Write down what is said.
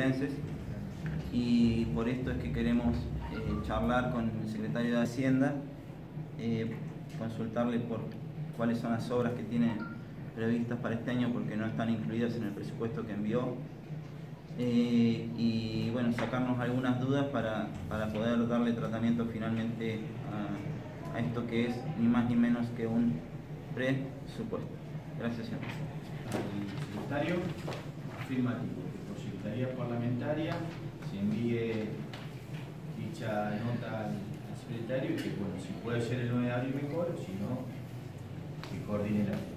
bonaerenses, y por esto es que queremos charlar con el secretario de Hacienda, consultarle por cuáles son las obras que tiene previstas para este año, porque no están incluidas en el presupuesto que envió, y bueno, sacarnos algunas dudas para poder darle tratamiento finalmente a esto que es ni más ni menos que un presupuesto. Gracias, señor. Al secretario, afirmativo, que por secretaría parlamentaria se envíe dicha nota al secretario y que, bueno, si puede ser el 9 de abril mejor, o si no, que coordine la